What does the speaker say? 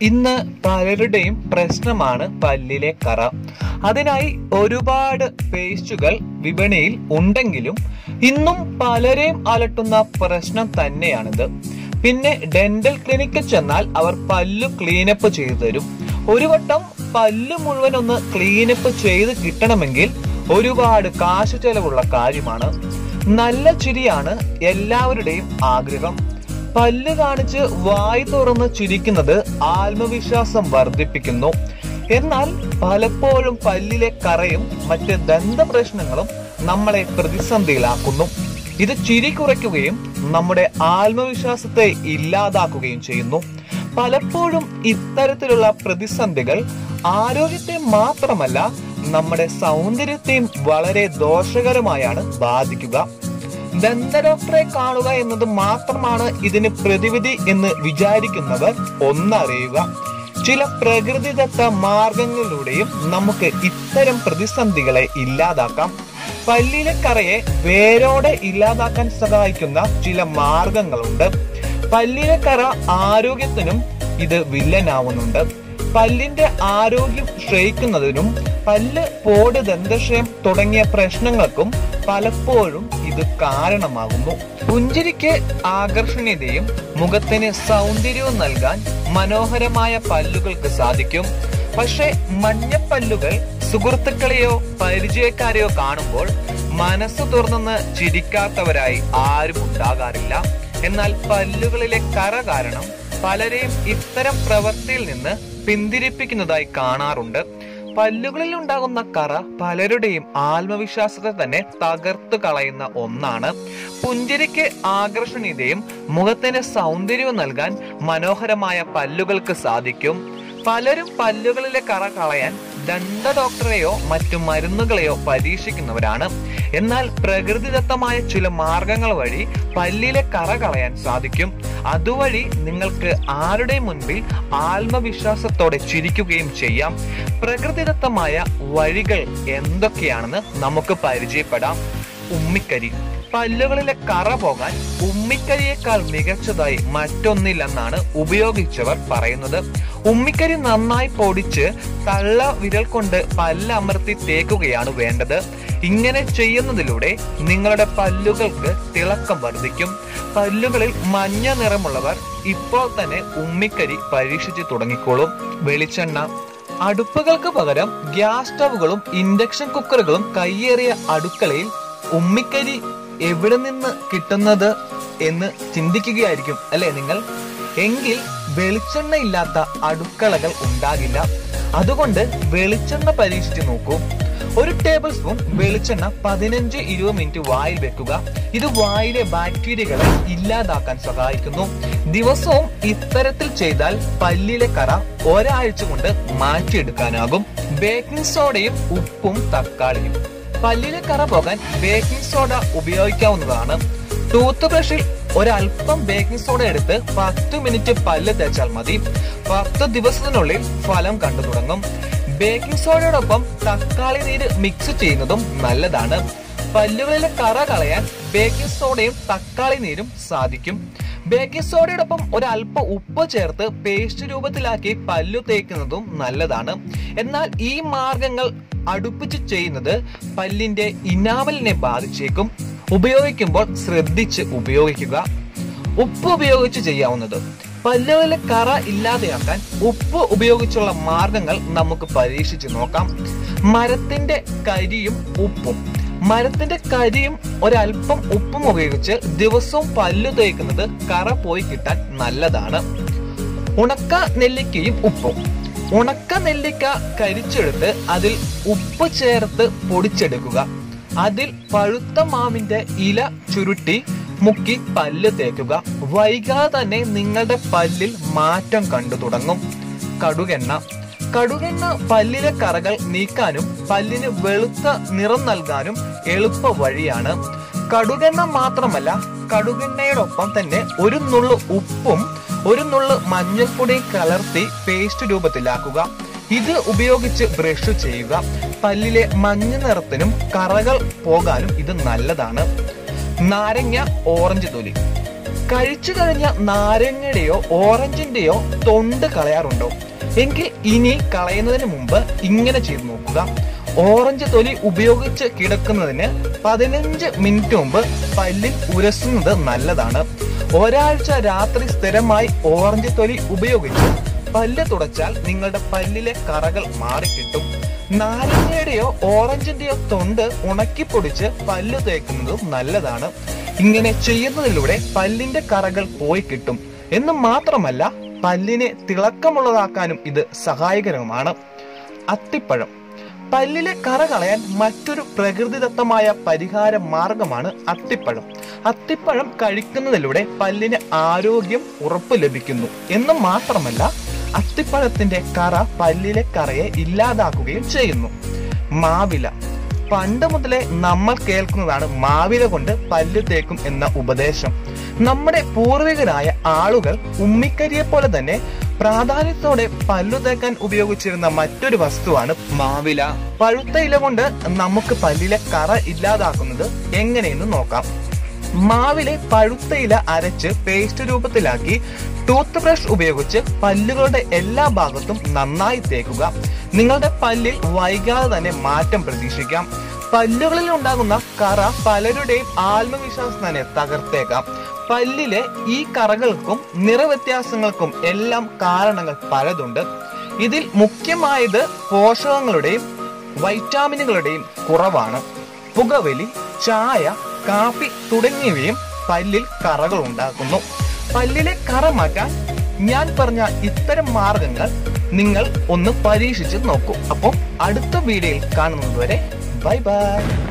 ഇന്ന് പലരുടെയും പ്രശ്നമാണ് പല്ലിലെ കറ. അതിനായി ഒരുപാട് പേസ്റ്റുകൾ വിപണിയിൽ ഉണ്ടെങ്കിലും ഇന്നും പലരെയും അലട്ടുന്ന പ്രശ്നം തന്നെയാണിത്. പിന്നെ ഡെന്റൽ ക്ലിനിക്കിൽ ചെന്നാൽ അവർ പല്ലു ക്ലീനപ്പ് ചെയ്തു തരും. ഒരു വട്ടം പല്ല് മുഴുവൻ ഒന്ന് ക്ലീനപ്പ് ചെയ്ത് കിട്ടണമെങ്കിൽ ഒരുപാട് കാശ് ചെലവുള്ള കാര്യമാണ്. നല്ല ചിരിയാണ് എല്ലാവരുടെയും ആഗ്രഹം. പല്ല് കാണിച്ച് വായി തുറന്ന് ചിരിക്കുന്നത് ആത്മവിശ്വാസം വർദ്ധിപ്പിക്കുന്നു. എന്നാൽ പലപ്പോഴും പല്ലിലെ കറയും മറ്റ് ദന്തപ്രശ്നങ്ങളും നമ്മളെ പ്രതിസന്ധിയിലാക്കുന്നു. ഇത് ചിരി കുറയ്ക്കുകയും നമ്മുടെ ആത്മവിശ്വാസത്തെ ഇല്ലാതാക്കുകയും ചെയ്യുന്നു. പലപ്പോഴും ഇത്തരത്തിലുള്ള പ്രതിസന്ധികൾ ആരോഗ്യത്തെ മാത്രമല്ല നമ്മുടെ സൗന്ദര്യത്തെയും വളരെ ദോഷകരമായാണ് ബാധിക്കുക. ദന്ത ഡോക്ടറെ കാണുക എന്നത് മാത്രമാണ് ഇതിന് പ്രതിവിധി എന്ന് വിചാരിക്കുന്നവർ ഒന്നറിയുക, ചില പ്രകൃതിദത്ത മാർഗങ്ങളിലൂടെയും നമുക്ക് ഇത്തരം പ്രതിസന്ധികളെ ഇല്ലാതാക്കാം. പല്ലിലെ കറയെ വേരോടെ ഇല്ലാതാക്കാൻ സഹായിക്കുന്ന ചില മാർഗങ്ങളുണ്ട്. പല്ലിലെ കറ ആരോഗ്യത്തിനും ഇത് വില്ലനാവുന്നുണ്ട്. പല്ലിന്റെ ആരോഗ്യം ക്ഷയിക്കുന്നതിനും പല്ല്, പോട്, ദന്തക്ഷയം തുടങ്ങിയ പ്രശ്നങ്ങൾക്കും പലപ്പോഴും ഇത് കാരണമാകുന്നു. പുഞ്ചിരിക്ക് ആകർഷണീയതയും മുഖത്തിന് സൗന്ദര്യവും നൽകാൻ മനോഹരമായ പല്ലുകൾക്ക് സാധിക്കും. പക്ഷെ മഞ്ഞപ്പല്ലുകൾ സുഹൃത്തുക്കളെയോ പരിചയക്കാരെയോ കാണുമ്പോൾ മനസ്സ് തുറന്ന് ചിരിക്കാത്തവരായി ആരും ഉണ്ടാകാറില്ല. എന്നാൽ പല്ലുകളിലെ കറ കാരണം പലരെയും ഇത്തരം പ്രവൃത്തിയിൽ നിന്ന് പിന്തിരിപ്പിക്കുന്നതായി കാണാറുണ്ട്. പല്ലുകളിൽ ഉണ്ടാകുന്ന കറ പലരുടെയും ആത്മവിശ്വാസത്തെ തന്നെ തകർത്തു കളയുന്ന ഒന്നാണ്. പുഞ്ചിരിക്ക് ആകർഷണീയതയും മുഖത്തിന് സൗന്ദര്യവും നൽകാൻ മനോഹരമായ പല്ലുകൾക്ക് സാധിക്കും. പലരും പല്ലുകളിലെ കറ കളയാൻ ദന്ത ഡോക്ടറെയോ മറ്റു മരുന്നുകളെയോ പരീക്ഷിക്കുന്നവരാണ്. എന്നാൽ പ്രകൃതിദത്തമായ ചില മാർഗങ്ങൾ വഴി പല്ലിലെ കറ കളയാൻ സാധിക്കും. അതുവഴി നിങ്ങൾക്ക് ആരുടെ മുൻപിൽ ആത്മവിശ്വാസത്തോടെ ചിരിക്കുകയും ചെയ്യാം. പ്രകൃതിദത്തമായ വഴികൾ എന്തൊക്കെയാണെന്ന് നമുക്ക് പരിചയപ്പെടാം. ഉമ്മിക്കരി. പല്ലുകളിലെ കറ പോകാൻ ഉമ്മിക്കരിയേക്കാൾ മികച്ചതായി മറ്റൊന്നില്ലെന്നാണ് ഉപയോഗിച്ചവർ പറയുന്നത്. ഉമ്മിക്കരി നന്നായി പൊടിച്ച് തള്ള വിരൽ കൊണ്ട് പല്ലമർത്തി തേക്കുകയാണ് വേണ്ടത്. ഇങ്ങനെ ചെയ്യുന്നതിലൂടെ നിങ്ങളുടെ പല്ലുകൾക്ക് തിളക്കം വർദ്ധിക്കും. പല്ലുകളിൽ മഞ്ഞ നിറമുള്ളവർ ഇപ്പോൾ തന്നെ ഉമ്മിക്കരി പരീക്ഷിച്ചു തുടങ്ങിക്കോളും. വെളിച്ചെണ്ണ. അടുപ്പുകൾക്ക് പകരം ഗ്യാസ് സ്റ്റവുകളും ഇൻഡക്ഷൻ കുക്കറുകളും കയ്യേറിയ അടുക്കളയിൽ ഉമ്മിക്കരി എവിടെ നിന്ന് കിട്ടുന്നത് എന്ന് ചിന്തിക്കുകയായിരിക്കും അല്ലെ നിങ്ങൾ? എങ്കിൽ വെളിച്ചെണ്ണ ഇല്ലാത്ത അടുക്കളകൾ ഉണ്ടാകില്ല. അതുകൊണ്ട് വെളിച്ചെണ്ണ പരീക്ഷിച്ചു നോക്കൂ. ഒരു ടേബിൾ സ്പൂൺ വെളിച്ചെണ്ണ 15-20 മിനിറ്റ് വായിൽ വെക്കുക. ഇത് വായിലെ ബാക്ടീരിയകളെ ഇല്ലാതാക്കാൻ സഹായിക്കുന്നു. ദിവസവും ഇത്തരത്തിൽ ചെയ്താൽ പല്ലിലെ കറ ഒരാഴ്ച കൊണ്ട് മാറ്റിയെടുക്കാനാകും. ബേക്കിംഗ് സോഡയും ഉപ്പും തക്കാളിയും. പല്ലിലെ കറ പോകാൻ ബേക്കിംഗ് സോഡ ഉപയോഗിക്കാവുന്നതാണ്. ടൂത്ത് ബ്രഷിൽ ഒരൽപ്പം ബേക്കിംഗ് സോഡ എടുത്ത് 10 മിനിറ്റ് പല്ല് തേച്ചാൽ മതി. 10 ദിവസത്തിനുള്ളിൽ ഫലം കണ്ടു തുടങ്ങും. ബേക്കിംഗ് സോഡയോടൊപ്പം തക്കാളി നീര് മിക്സ് ചെയ്യുന്നതും നല്ലതാണ്. പല്ലുകളിലെ കറ കളയാൻ ബേക്കിംഗ് സോഡയും തക്കാളി നീരും സാധിക്കും. ബേക്കിംഗ് സോഡയോടൊപ്പം ഒരൽപ്പം ഉപ്പ് ചേർത്ത് പേസ്റ്റ് രൂപത്തിലാക്കി പല്ലു തേക്കുന്നതും നല്ലതാണ്. എന്നാൽ ഈ മാർഗങ്ങൾ അടുപ്പിച്ച് ചെയ്യുന്നത് പല്ലിന്റെ ഇനാമലിനെ ബാധിച്ചേക്കും. ഉപയോഗിക്കുമ്പോൾ ശ്രദ്ധിച്ച് ഉപയോഗിക്കുക. ഉപ്പ് ഉപയോഗിച്ച് ചെയ്യാവുന്നത്. പല്ലുകളിലെ കറ ഇല്ലാതെയാക്കാൻ ഉപ്പ് ഉപയോഗിച്ചുള്ള മാർഗങ്ങൾ നമുക്ക് പരീക്ഷിച്ച് നോക്കാം. മരത്തിന്റെ കരിയും ഉപ്പും. മരത്തിന്റെ കരിയും ഒരൽപ്പം ഉപ്പും ഉപയോഗിച്ച് ദിവസവും പല്ലു തേക്കുന്നത് കറ പോയി കിട്ടാൻ നല്ലതാണ്. ഉണക്ക നെല്ലിക്കയും ഉപ്പും. ഉണക്ക നെല്ലിക്ക കരിച്ചെടുത്ത് അതിൽ ഉപ്പ് ചേർത്ത് പൊടിച്ചെടുക്കുക. അതിൽ പഴുത്ത മാവിന്റെ ഇല ചുരുട്ടി മുക്കി പല്ല് തേക്കുക. വൈകാതെ തന്നെ നിങ്ങളുടെ പല്ലിൽ മാറ്റം കണ്ടു തുടങ്ങും. കടുകെണ്ണ. കടുകെണ്ണ പല്ലിലെ കറകൾ നീക്കാനും പല്ലിന് വെളുത്ത നിറം നൽകാനും എളുപ്പ വഴിയാണ്. കടുകെണ്ണ മാത്രമല്ല, കടുകെണ്ണയോടൊപ്പം തന്നെ ഒരു നുള്ളു ഉപ്പും ഒരു നുള്ളു മഞ്ഞൾപ്പൊടിയും കലർത്തി പേസ്റ്റ് രൂപത്തിലാക്കുക. ഇത് ഉപയോഗിച്ച് ബ്രഷ് ചെയ്യുക. പല്ലിലെ മഞ്ഞ നിറത്തിനും കറകൾ പോകാനും ഇത് നല്ലതാണ്. നാരങ്ങ, ഓറഞ്ച് തൊലി. കഴിച്ചു കഴിഞ്ഞ നാരങ്ങയുടെയോ ഓറഞ്ചിന്റെയോ തൊണ്ട് കളയാറുണ്ടോ? എങ്കിൽ ഇനി കളയുന്നതിന് മുമ്പ് ഇങ്ങനെ ചെയ്തു നോക്കുക. ഓറഞ്ച് തൊലി ഉപയോഗിച്ച് കിടക്കുന്നതിന് 15 മിനിറ്റ് മുമ്പ് പല്ലിൽ ഉരസുന്നത് നല്ലതാണ്. ഒരാഴ്ച രാത്രി സ്ഥിരമായി ഓറഞ്ച് തൊലി ഉപയോഗിച്ച് പല്ല് തുടച്ചാൽ നിങ്ങളുടെ പല്ലിലെ കറകൾ മാറിക്കിട്ടും. നാരങ്ങയുടെയോ ഓറഞ്ചിന്റെയോ തൊണ്ട് ഉണക്കിപ്പൊടിച്ച് പല്ല് തേക്കുന്നതും നല്ലതാണ്. ഇങ്ങനെ ചെയ്യുന്നതിലൂടെ പല്ലിന്റെ കറകൾ പോയി കിട്ടും. എന്ന് മാത്രമല്ല, പല്ലിനെ തിളക്കമുള്ളതാക്കാനും ഇത് സഹായകരമാണ്. അത്തിപ്പഴം. പല്ലിലെ കറ കളയാൻ മറ്റൊരു പ്രകൃതിദത്തമായ പരിഹാര മാർഗമാണ് അത്തിപ്പഴം. അത്തിപ്പഴം കഴിക്കുന്നതിലൂടെ പല്ലിന് ആരോഗ്യം ഉറപ്പു ലഭിക്കുന്നു. എന്ന് മാത്രമല്ല, അത്തിപ്പഴത്തിന്റെ കറ പല്ലിലെ കറയെ ഇല്ലാതാക്കുകയും ചെയ്യുന്നു. മാവില. പണ്ട് മുതലേ നമ്മൾ കേൾക്കുന്നതാണ് മാവില കൊണ്ട് പല്ല് തേക്കും എന്ന ഉപദേശം. നമ്മുടെ പൂർവികരായ ആളുകൾ ഉമ്മിക്കരിയെ പോലെ തന്നെ പ്രാധാന്യത്തോടെ പല്ലു തേക്കാൻ ഉപയോഗിച്ചിരുന്ന മറ്റൊരു വസ്തുവാണ് മാവില. പഴുത്ത ഇല കൊണ്ട് നമുക്ക് പല്ലിലെ കറ ഇല്ലാതാക്കുന്നത് എങ്ങനെയെന്ന് നോക്കാം. മാവിലെ പഴുത്ത ഇല അരച്ച് പേസ്റ്റ് രൂപത്തിലാക്കി ടൂത്ത് ബ്രഷ് ഉപയോഗിച്ച് പല്ലുകളുടെ എല്ലാ ഭാഗത്തും നന്നായി തേക്കുക. നിങ്ങളുടെ പല്ലിൽ വൈകാതെ തന്നെ മാറ്റം പ്രതീക്ഷിക്കാം. പല്ലുകളിൽ ഉണ്ടാകുന്ന കറ പലരുടെയും ആത്മവിശ്വാസം തന്നെ തകർത്തേക്കാം. പല്ലിലെ ഈ കറകൾക്കും നിറവ്യത്യാസങ്ങൾക്കും എല്ലാം കാരണങ്ങൾ പലതുണ്ട്. ഇതിൽ മുഖ്യമായത് പോഷകങ്ങളുടെയും വൈറ്റാമിനുകളുടെയും കുറവാണ്. പുകവലി, ചായ, കാപ്പി തുടങ്ങിയവയും പല്ലിൽ കറകൾ ഉണ്ടാക്കുന്നു. പല്ലിലെ കറ മാറ്റാൻ ഞാൻ പറഞ്ഞ ഇത്തരം മാർഗങ്ങൾ നിങ്ങൾ ഒന്ന് പരീക്ഷിച്ച് നോക്കൂ. അപ്പോൾ അടുത്ത വീഡിയോയിൽ കാണുന്നത് വരെ ബൈ ബൈ.